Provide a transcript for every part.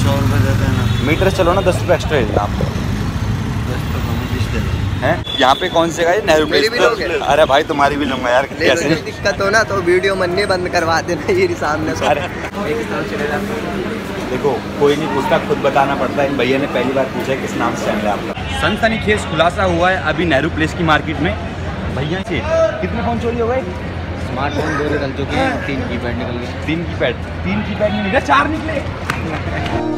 100 रुपये देते हैं ना। मीटर से चलो ना 10 रुपये एक्स्ट्रा देना आपको। 10 तो कम हैं। यहाँ पे कौन से गाय नेहरू प्लेस? अरे भाई तुम्हारी भी लूंगा यार। कैसे दिक्कत हो ना तो वीडियो मन नहीं बंद करवा देना ये सामने। देखो कोई नहीं पूछता, खुद बताना पड़ता है। भैया ने पहली बार पूछा है किस नाम से चैनल है आपका। सनसनीखेज खुलासा हुआ है अभी नेहरू प्लेस की मार्केट में। भैया से कितने फोन चोरी हो गए? स्मार्टफोन 2 निकल चुके हैं, 3 कीपैड निकल गए। 3 कीपैड नहीं निकले, 4 निकले।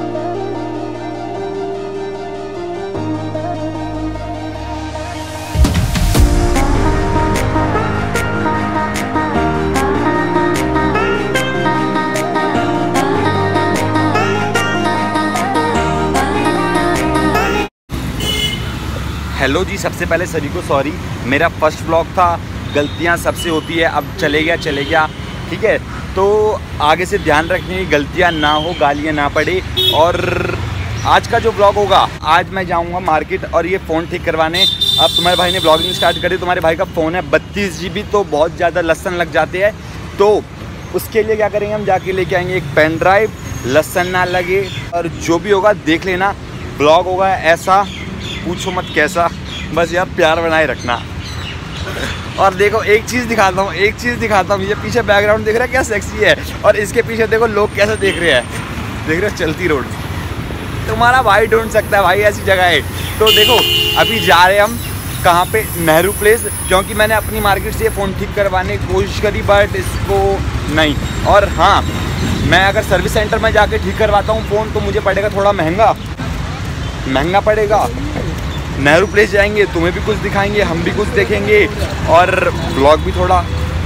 हेलो जी, सबसे पहले सभी को सॉरी, मेरा फर्स्ट व्लॉग था, गलतियां सबसे होती है। अब चले गया ठीक है। तो आगे से ध्यान रखने की गलतियां ना हो, गालियां ना पड़े। और आज का जो व्लॉग होगा, आज मैं जाऊंगा मार्केट और ये फ़ोन ठीक करवाने। अब तुम्हारे भाई ने व्लॉगिंग स्टार्ट करी, तुम्हारे भाई का फ़ोन है 32 GB, तो बहुत ज़्यादा लसन लग जाते हैं। तो उसके लिए क्या करेंगे, हम जाके लेके आएंगे एक पेन ड्राइव, लसन ना लगे। और जो भी होगा देख लेना, व्लॉग होगा ऐसा, पूछो मत कैसा, बस यार प्यार बनाए रखना। और देखो एक चीज़ दिखाता हूँ, ये पीछे बैकग्राउंड देख रहा है क्या सेक्सी है, और इसके पीछे देखो लोग कैसे देख रहे हैं, देख रहे हो चलती रोड। तुम्हारा भाई ढूंढ सकता है भाई ऐसी जगह है। तो देखो अभी जा रहे हैं हम कहाँ पे, नेहरू प्लेस, क्योंकि मैंने अपनी मार्केट से फ़ोन ठीक करवाने की कोशिश करी बट इसको नहीं। और हाँ, मैं अगर सर्विस सेंटर में जाके ठीक करवाता हूँ फ़ोन तो मुझे पड़ेगा थोड़ा महंगा पड़ेगा। नेहरू प्लेस जाएंगे, तुम्हें भी कुछ दिखाएंगे, हम भी कुछ देखेंगे और ब्लॉग भी थोड़ा।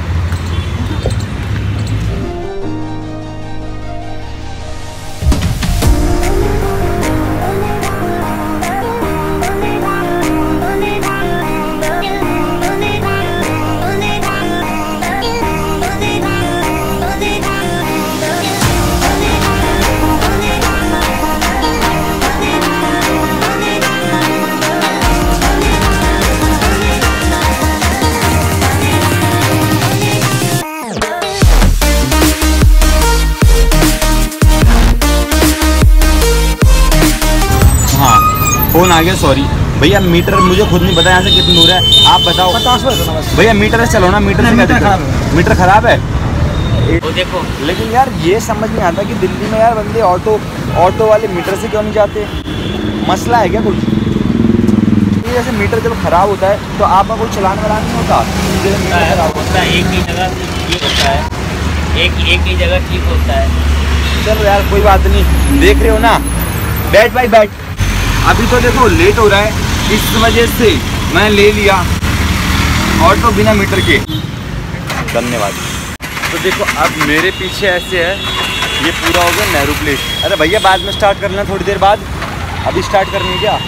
फ़ोन आ गया, सॉरी भैया। मीटर मुझे खुद नहीं पता यहाँ से कितनी दूर है, आप बताओ। 50 भैया मीटर से चलो ना, मीटर से मीटर ख़राब है वो देखो। लेकिन यार ये समझ नहीं आता कि दिल्ली में यार बंदे ऑटो वाले मीटर से क्यों नहीं जाते, मसला है क्या कुछ? जैसे मीटर जब ख़राब होता है तो आपका कोई चलान वलान नहीं होता? एक ही जगह ठीक होता है, एक ही जगह ठीक होता है। चलो यार कोई बात नहीं, देख रहे हो ना। बैठ भाई बैठ। अभी तो देखो लेट हो रहा है, इस वजह से मैं ले लिया ऑटो बिना मीटर के। धन्यवाद। तो देखो अब मेरे पीछे ऐसे है, ये पूरा हो गया नेहरू प्लेस। अरे भैया बाद में स्टार्ट करना, थोड़ी देर बाद, अभी स्टार्ट करनी है क्या?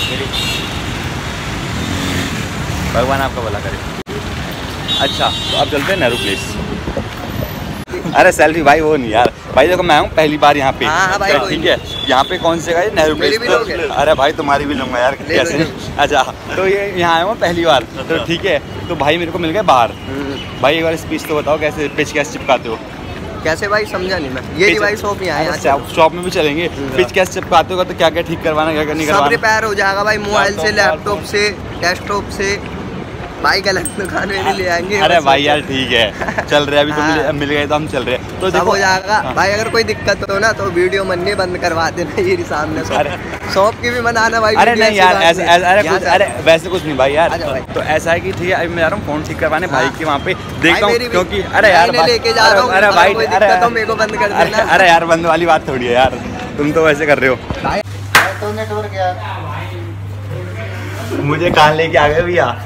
भगवान आपका भला करे। अच्छा तो अब चलते हैं नेहरू प्लेस। अरे सेल्फी भाई वो नहीं यार, भाई देखो मैं हूँ पहली बार यहाँ पे। तो ठीक है, यहाँ पे कौन से गए नेहरू प्लेस? अरे भाई तुम्हारी भी लूँगा यार, कैसे? अच्छा तो ये यहाँ आया हूँ पहली बार, तो ठीक है। तो भाई मेरे को मिल गए बाहर। भाई एक बार स्पीच तो बताओ, कैसे पिच कैसे चिपकाते हो? कैसे भाई, समझा नहीं मैं। ये डिवाइस शॉप में आया, शॉप में भी चलेंगे। पिच कैसे चिपकाते हो, तो क्या क्या ठीक करवाना, क्या क्या नहीं करवाना, सब रिपेयर हो जाएगा भाई, मोबाइल से, लैपटॉप से, डेस्कटॉप से। भाई गलत दुकान में नहीं ले आएंगे। अरे भाई यार ठीक है, चल रहे अभी तो मिल गए तो हम चल रहे हैं, तो सब हो जाएगा भाई। अगर कोई दिक्कत हो ना तो वीडियो मन नहीं बंद करवा देना ये सामने। शॉप की भी मनाना भाई। अरे नहीं यार अरे वैसे कुछ नहीं भाई यार। तो ऐसा है कि ठीक है, अभी मैं जा रहा हूँ फ़ोन ठीक करवाने भाई के वहाँ पे, देखता हूँ क्योंकि अरे यार लेके जा रहा हूँ। अरे भाई तो मेरे को बंद कर देना। अरे यार बंद वाली बात थोड़ी है यार, तुम तो वैसे कर रहे हो। तो नेटवर्क यार मुझे कहाँ लेके आ गए भैया?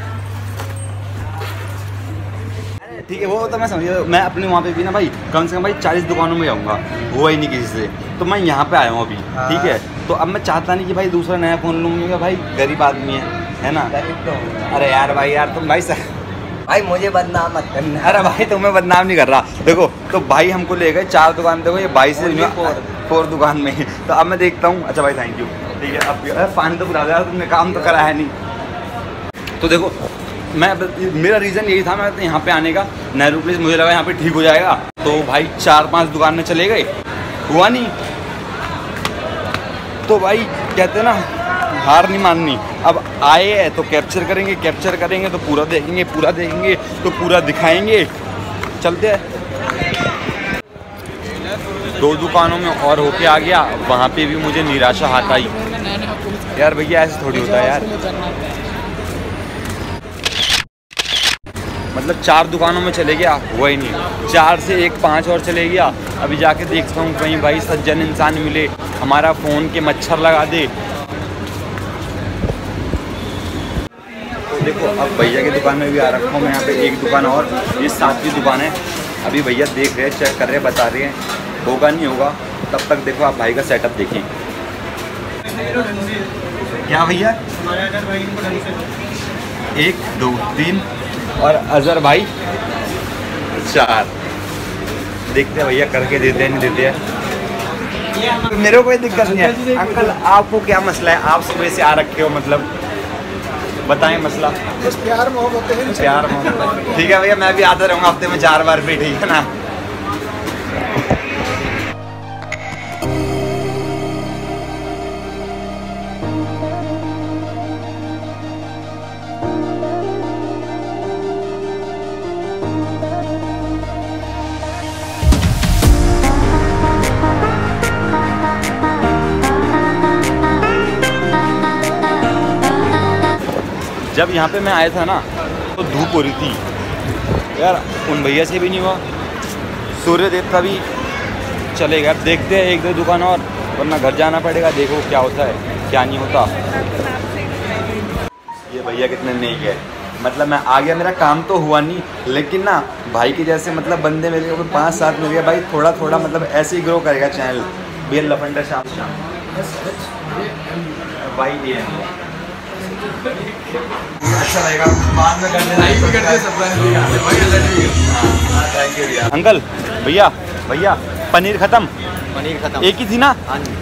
ठीक है वो तो मैं समझ, मैं अपने वहाँ पे भी ना भाई कम से कम भाई 40 दुकानों में जाऊँगा, हुआ ही नहीं किसी से, तो मैं यहाँ पे आया हूँ अभी। ठीक है, तो अब मैं चाहता नहीं कि भाई दूसरा नया फ़ोन लूँगा, भाई गरीब आदमी है ना। अरे यार भाई यार तुम भाई मुझे बदनाम मत करना। अरे भाई तुम्हें बदनाम नहीं कर रहा। देखो तो भाई हमको ले गए 4 दुकान, देखो ये 22 से 4 दुकान में। तो अब मैं देखता हूँ। अच्छा भाई थैंक यू। ठीक है, अब पानी तो बुला दे, तुमने काम तो करा है नहीं। तो देखो मेरा रीज़न यही था, मैं तो यहाँ पे आने का, नेहरू प्लेस मुझे लगा यहाँ पे ठीक हो जाएगा। तो भाई 4-5 दुकान में चले गए, हुआ नहीं। तो भाई कहते हैं ना हार नहीं माननी। अब आए हैं तो कैप्चर करेंगे तो पूरा देखेंगे तो पूरा दिखाएंगे। चलते हैं। 2 दुकानों में और होके आ गया, वहाँ पे भी मुझे निराशा हाथ आई। यार भैया ऐसे थोड़ी होता है यार, मतलब 4 दुकानों में चले गया, हुआ ही नहीं। 4 से 1 5 और चले गया। अभी जाके देखता हूँ कहीं भाई सज्जन इंसान मिले, हमारा फ़ोन के मच्छर लगा दे। तो देखो अब भैया की दुकान में भी आ रखा हूँ मैं। यहाँ पे एक दुकान और, ये 7वीं दुकान है। अभी भैया देख रहे हैं, चेक कर रहे हैं, बता रहे हैं होगा नहीं होगा। तब तक देखो आप भाई का सेटअप देखिए। क्या भैया 1 2 3 और अजहर भाई 4। देखते हैं भैया करके देते हैं नहीं देते हैं। मेरे को कोई दिक्कत नहीं है। अंकल आपको क्या मसला है? आप सुबह से आ रखे हो, मतलब बताएं मसला। बस प्यार मोहब्बत है। प्यार मोहब्बत ठीक है भैया, मैं भी आता रहूँगा हफ्ते में 4 बार भी, ठीक है ना। जब यहाँ पे मैं आया था ना तो धूप हो रही थी यार, उन भैया से भी नहीं हुआ। सूर्य देवता भी चले गए। अब देखते हैं 1 2 दुकान और, वरना घर जाना पड़ेगा। देखो क्या होता है क्या नहीं होता। ये भैया कितने नहीं गए, मतलब मैं आ गया, मेरा काम तो हुआ नहीं, लेकिन ना भाई के जैसे मतलब बंदे मिल गए, 5 7 मिल गए भाई। थोड़ा थोड़ा मतलब ऐसे ही ग्रो करेगा चैनल। भैया लफंडा शाम भाई ये अच्छा रहेगा, बाद में अंकल। भैया पनीर खत्म एक ही थी ना।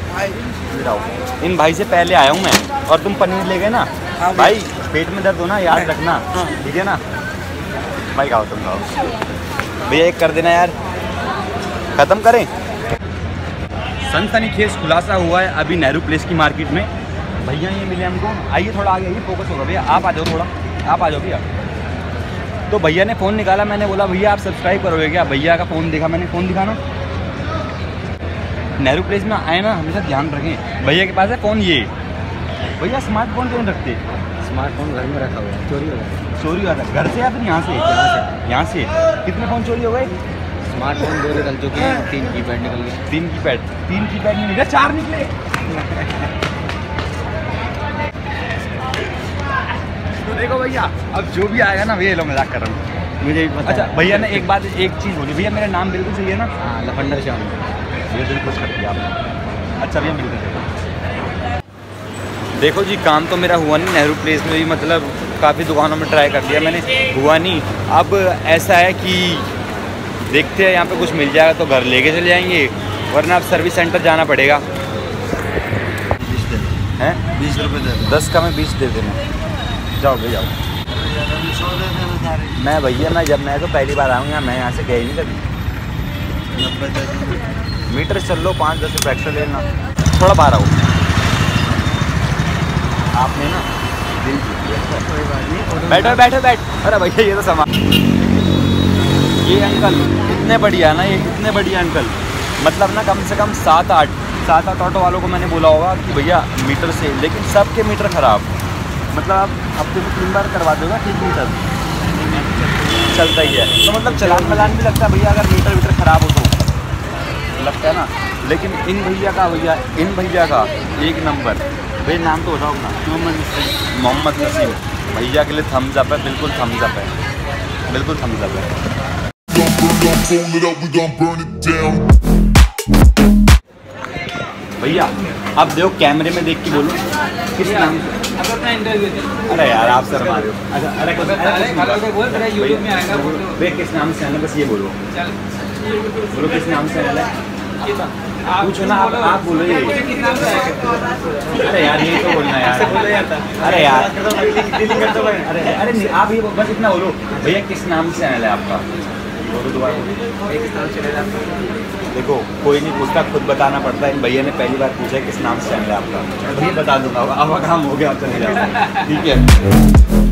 इन भाई से पहले आया हूँ मैं, और तुम पनीर ले गए ना भाई। पेट में दर्द हो ना, याद रखना, ठीक है ना भाई। खाओ तुम खाओ भैया, एक कर देना यार, ख़त्म करें। सनसनीखेज खुलासा हुआ है अभी नेहरू प्लेस की मार्केट में। भैया ये मिले हमको। आइए थोड़ा आगे, ये फोकस होगा भैया, आप आ जाओ थोड़ा, आप आ जाओ भैया। तो भैया ने फ़ोन निकाला, मैंने बोला भैया आप सब्सक्राइब करोगे क्या? भैया का फ़ोन देखा मैंने, फ़ोन दिखाना। नेहरू प्लेस में आए ना हमेशा ध्यान रखें, भैया के पास है फ़ोन। ये भैया स्मार्टफोन क्यों रखते? स्मार्टफोन घर में रखा हुआ है, चोरी हो गया। चोरी हुआ था घर से या फिर यहाँ से? यहाँ से। कितने फ़ोन चोरी हो गए? स्मार्टफोन 2 निकल चुके हैं, 3 कीपैड निकल गए। 3 कीपैड नहीं निकले, 4 निकले। तो देखो भैया, अब जो भी आएगा ना भैया, लो मजाक कर रहा हूँ, मुझे भी पता। अच्छा भैया ने एक चीज़ बोली, भैया मेरा नाम बिल्कुल सही है ना? हाँ, लफंडर श्याम। ये बिल्कुल कर दिया आपने। अच्छा भैया मिलते थे। देखो जी, काम तो मेरा हुआ नहीं नेहरू प्लेस में भी, मतलब काफ़ी दुकानों में ट्राई कर लिया मैंने, हुआ नहीं। अब ऐसा है कि देखते हैं, यहाँ पे कुछ मिल जाएगा तो घर लेके चले जाएंगे, वरना अब सर्विस सेंटर जाना पड़ेगा। 20 दे हैं 20 रुपये दे। 10 का मैं 20 दे देना। जाओ भैया जाओ। 100 दे देना सारे। मैं भैया मैं तो पहली बार आऊँगा, मैं यहाँ से गया ही नहीं कभी। 90 दे देना। मीटर चल लो, 5-10 रुपये एक्स्ट्रा लेना, थोड़ा बाहर आओ। आपने ना दिल जीत लिया। कोई बात नहीं, बैठो। अरे भैया ये तो सामान, ये अंकल इतने बढ़िया ना, ये इतने बढ़िया अंकल, मतलब ना कम से कम 7-8 ऑटो वालों को मैंने बोला होगा कि भैया मीटर से, लेकिन सबके मीटर ख़राब। मतलब आप हफ्ते में 3 बार करवा दोगे ठीक मीटर? चलता ही है तो मतलब चलान भी लगता है भैया, अगर मीटर ख़राब हो तो लगता है ना। लेकिन इन भैया का 1 नंबर। भैया नाम तो बताओ अपना। मोहम्मद नसीम। भैया के लिए थम्स अप है, बिल्कुल थम्स अप है, बिल्कुल थम्स अप है। भैया अब देखो कैमरे में देख के बोलो किस नाम से। अरे यार आप शर्मा रहे हो। अच्छा अरे भैया किस नाम से आना, बस ये बोलो किस नाम से आना है, पूछो ना आप बोलो ये। अरे यार ये तो बोलना यार। अरे यार अरे नहीं, आप ये बस इतना बोलो भैया किस नाम से आना है आपका। बोलो दोबारा। एक नाम चले जाता है। देखो कोई नहीं पूछता, खुद बताना पड़ता है। भैया ने पहली बार पूछा किस नाम से चैनल है आपका, भैया बता दूंगा, अब काम हो गया, चले जाओ। ठीक है।